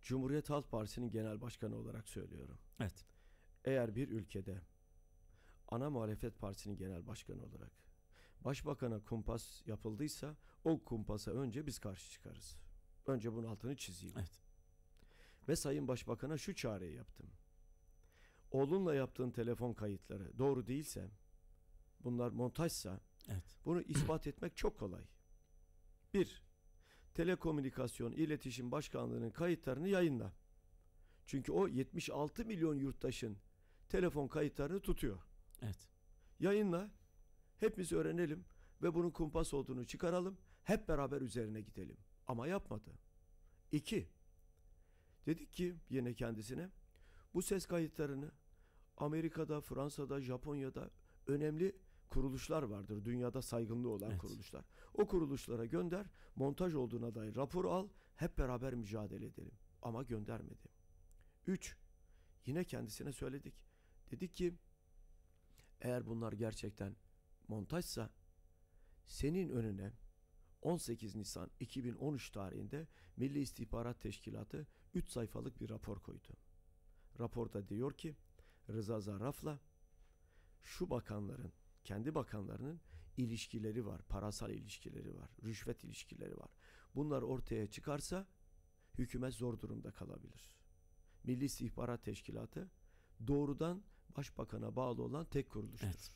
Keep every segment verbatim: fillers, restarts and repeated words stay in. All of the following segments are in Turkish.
Cumhuriyet Halk Partisi'nin genel başkanı olarak söylüyorum. Evet. Eğer bir ülkede ana muhalefet partisinin genel başkanı olarak başbakana kumpas yapıldıysa o kumpasa önce biz karşı çıkarız. Önce bunun altını çizeyim. Evet. Ve Sayın Başbakan'a şu çağrıyı yaptım. Oğlunla yaptığın telefon kayıtları doğru değilse, bunlar montajsa, evet, bunu ispat etmek çok kolay. Bir, Telekomünikasyon İletişim Başkanlığı'nın kayıtlarını yayınla. Çünkü o yetmiş altı milyon yurttaşın telefon kayıtlarını tutuyor. Evet. Yayınla, hepimiz öğrenelim ve bunun kumpas olduğunu çıkaralım, hep beraber üzerine gidelim. Ama yapmadı. İki, dedik ki yine kendisine, bu ses kayıtlarını Amerika'da, Fransa'da, Japonya'da önemli kuruluşlar vardır. Dünyada saygınlığı olan evet. kuruluşlar. O kuruluşlara gönder, montaj olduğuna dair rapor al, hep beraber mücadele edelim. Ama göndermedi. Üç, yine kendisine söyledik. Dedik ki, eğer bunlar gerçekten montajsa, senin önüne on sekiz Nisan iki bin on üç tarihinde Milli İstihbarat Teşkilatı üç sayfalık bir rapor koydu. Raporda diyor ki, Rıza Zarraf'la şu bakanların, kendi bakanlarının ilişkileri var, parasal ilişkileri var, rüşvet ilişkileri var. Bunlar ortaya çıkarsa hükümet zor durumda kalabilir. Milli İstihbarat Teşkilatı doğrudan başbakana bağlı olan tek kuruluştur. Evet.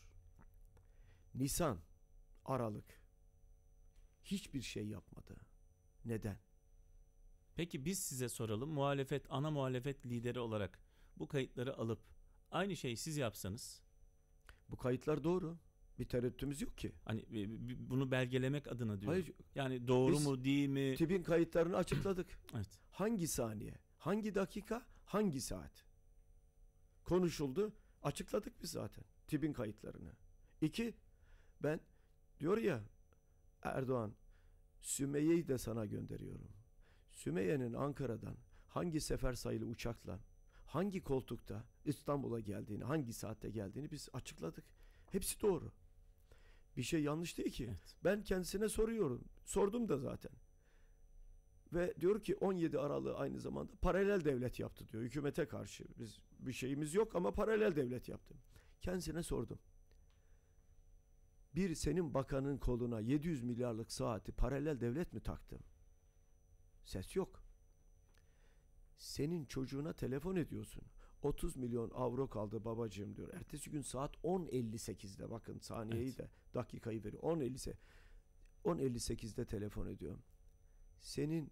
Nisan, Aralık hiçbir şey yapmadı. Neden? Peki biz size soralım, muhalefet, ana muhalefet lideri olarak bu kayıtları alıp aynı şeyi siz yapsanız? Bu kayıtlar doğru. Bir tereddütümüz yok ki. Hani bunu belgelemek adına diyorum. Hayır, yani doğru biz mu değil mi? TİB'in kayıtlarını açıkladık. Evet. Hangi saniye, hangi dakika, hangi saat konuşuldu, açıkladık biz zaten TİB'in kayıtlarını. İki, ben diyor ya Erdoğan, Sümeyye'yi de sana gönderiyorum. Sümeyye'nin Ankara'dan hangi sefer sayılı uçakla, hangi koltukta İstanbul'a geldiğini, hangi saatte geldiğini biz açıkladık. Hepsi doğru. Bir şey yanlış değil ki. Evet. Ben kendisine soruyorum. Sordum da zaten. Ve diyor ki on yedi Aralık'ı aynı zamanda paralel devlet yaptı diyor. Hükümete karşı. Biz bir şeyimiz yok ama paralel devlet yaptım. Kendisine sordum. Bir senin bakanın koluna yedi yüz milyarlık saati paralel devlet mi taktım? Ses yok. Senin çocuğuna telefon ediyorsun. otuz milyon avro kaldı babacığım diyor. Ertesi gün saat on elli sekizde, bakın saniyeyi evet. de dakikayı veriyor. on elli sekizde telefon ediyor. Senin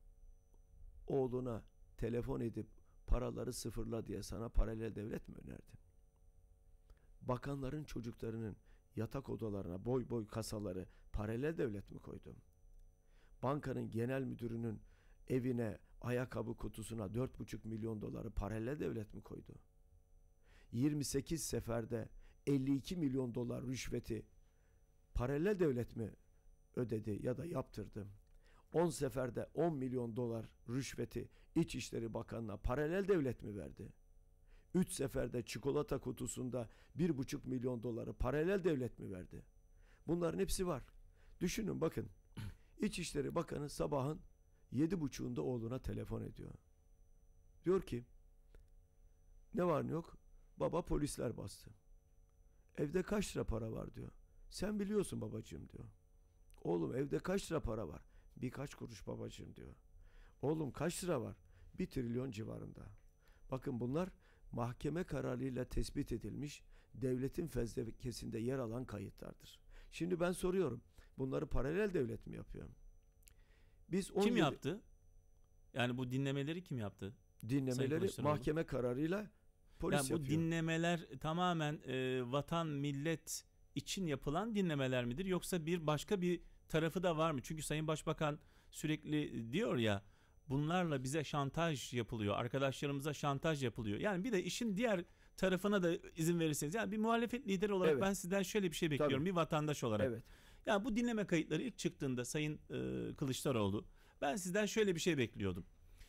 oğluna telefon edip paraları sıfırla diye sana paralel devlet mi önerdim? Bakanların çocuklarının yatak odalarına boy boy kasaları paralel devlet mi koydum? Bankanın genel müdürünün evine, ayakkabı kutusuna dört buçuk milyon doları paralel devlet mi koydu? yirmi sekiz seferde elli iki milyon dolar rüşveti paralel devlet mi ödedi ya da yaptırdı? on seferde on milyon dolar rüşveti İçişleri Bakanı'na paralel devlet mi verdi? üç seferde çikolata kutusunda bir buçuk milyon doları paralel devlet mi verdi? Bunların hepsi var. Düşünün bakın. İçişleri Bakanı sabahın yedi buçuğunda oğluna telefon ediyor. Diyor ki, ne var ne yok? Baba, polisler bastı. Evde kaç lira para var diyor. Sen biliyorsun babacığım diyor. Oğlum, evde kaç lira para var? Birkaç kuruş babacığım diyor. Oğlum, kaç lira var? Bir trilyon civarında. Bakın, bunlar mahkeme kararıyla tespit edilmiş, devletin fezlekesinde yer alan kayıtlardır. Şimdi ben soruyorum, bunları paralel devlet mi yapıyor? Biz on yedi Kim yaptı? Yani bu dinlemeleri kim yaptı? Dinlemeleri mahkeme kararıyla polis yani bu yapıyor. Bu dinlemeler tamamen e, vatan, millet için yapılan dinlemeler midir? Yoksa bir başka bir tarafı da var mı? Çünkü Sayın Başbakan sürekli diyor ya, bunlarla bize şantaj yapılıyor, arkadaşlarımıza şantaj yapılıyor. Yani bir de işin diğer tarafına da izin verirseniz, yani bir muhalefet lideri olarak evet. ben sizden şöyle bir şey bekliyorum. Tabii. Bir vatandaş olarak. Evet. Yani bu dinleme kayıtları ilk çıktığında Sayın e, Kılıçdaroğlu, ben sizden şöyle bir şey bekliyordum.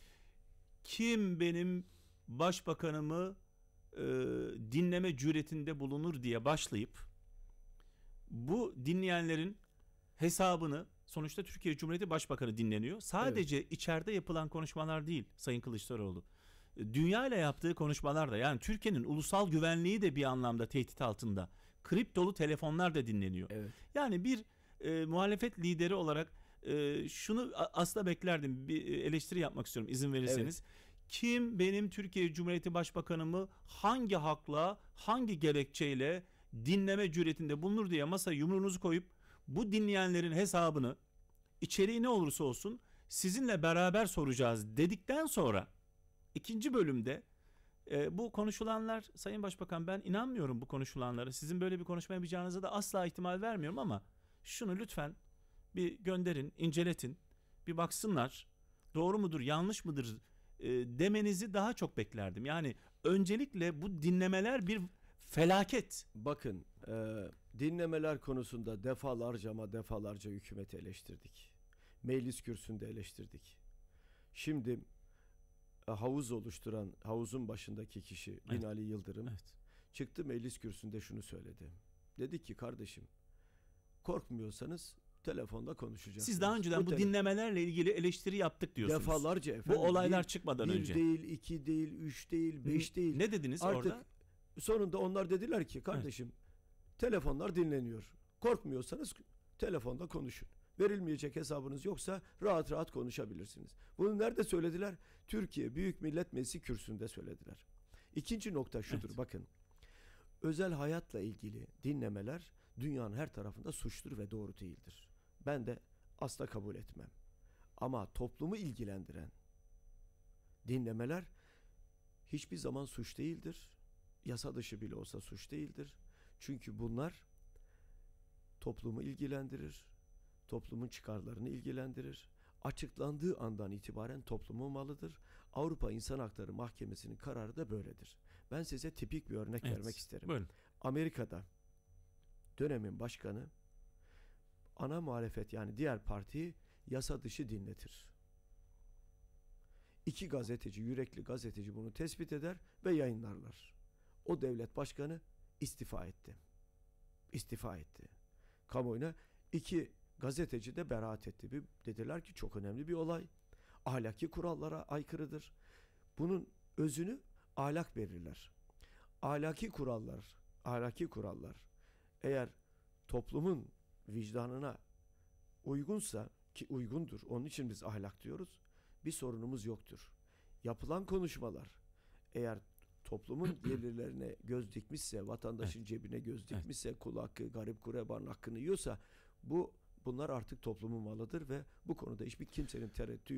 Kim benim başbakanımı e, dinleme cüretinde bulunur diye başlayıp bu dinleyenlerin hesabını Sonuçta Türkiye Cumhuriyeti Başbakanı dinleniyor. Sadece içeride yapılan konuşmalar değil Sayın Kılıçdaroğlu. Dünya ile yaptığı konuşmalar da, yani Türkiye'nin ulusal güvenliği de bir anlamda tehdit altında. Kriptolu telefonlar da dinleniyor. Evet. Yani bir e, muhalefet lideri olarak e, şunu a- aslında beklerdim. Bir eleştiri yapmak istiyorum izin verirseniz. Evet. Kim benim Türkiye Cumhuriyeti Başbakanımı hangi hakla, hangi gerekçeyle dinleme cüretinde bulunur diye masaya yumruğunuzu koyup bu dinleyenlerin hesabını, içeriği ne olursa olsun sizinle beraber soracağız dedikten sonra ikinci bölümde e, bu konuşulanlar, Sayın Başbakan, ben inanmıyorum bu konuşulanlara. Sizin böyle bir konuşma yapacağınıza da asla ihtimal vermiyorum ama şunu lütfen bir gönderin, inceletin, bir baksınlar. Doğru mudur, yanlış mıdır e, demenizi daha çok beklerdim. Yani öncelikle bu dinlemeler bir felaket. Bakın, e, dinlemeler konusunda defalarca ama defalarca hükümeti eleştirdik. Meclis kürsüsünde eleştirdik. Şimdi e, havuz oluşturan, havuzun başındaki kişi Evet. Binali Yıldırım Evet. çıktı, meclis kürsüsünde şunu söyledi. Dedi ki, kardeşim, korkmuyorsanız telefonda konuşacaksınız. Siz daha önceden bu tele- dinlemelerle ilgili eleştiri yaptık diyorsunuz. Defalarca Bu efendim. olaylar bir, çıkmadan bir önce. değil, iki değil, üç değil, beş değil. Ne dediniz Artık orada? sonunda onlar dediler ki, kardeşim, telefonlar dinleniyor. Korkmuyorsanız telefonda konuşun. Verilmeyecek hesabınız yoksa rahat rahat konuşabilirsiniz. Bunu nerede söylediler? Türkiye Büyük Millet Meclisi kürsüsünde söylediler. İkinci nokta şudur, Evet. bakın. Özel hayatla ilgili dinlemeler dünyanın her tarafında suçtur ve doğru değildir. Ben de asla kabul etmem. Ama toplumu ilgilendiren dinlemeler hiçbir zaman suç değildir. Yasa dışı bile olsa suç değildir. Çünkü bunlar toplumu ilgilendirir. Toplumun çıkarlarını ilgilendirir. Açıklandığı andan itibaren toplumun malıdır. Avrupa İnsan Hakları Mahkemesi'nin kararı da böyledir. Ben size tipik bir örnek Evet. vermek isterim. Buyurun. Amerika'da dönemin başkanı ana muhalefet, yani diğer partiyi yasa dışı dinletir. İki gazeteci, yürekli gazeteci bunu tespit eder ve yayınlarlar. O devlet başkanı istifa etti. İstifa etti. Kamuoyuna iki gazeteci de beraat etti. Bir, dediler ki çok önemli bir olay. Ahlaki kurallara aykırıdır. Bunun özünü ahlak verirler. Ahlaki kurallar, ahlaki kurallar eğer toplumun vicdanına uygunsa, ki uygundur, onun için biz ahlak diyoruz, bir sorunumuz yoktur. Yapılan konuşmalar eğer toplumun gelirlerine göz dikmişse, vatandaşın Evet. cebine göz dikmişse, kul hakkı, garip kurebanın hakkını yiyorsa, bu bunlar artık toplumun malıdır ve bu konuda hiçbir kimsenin tereddütü yok.